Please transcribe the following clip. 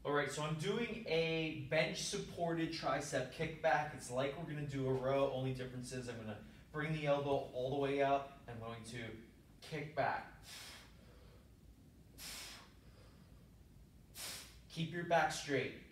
All right, so I'm doing a bench supported tricep kickback. It's like we're gonna do a row, only difference is I'm gonna bring the elbow all the way up. I'm going to kick back. Keep your back straight.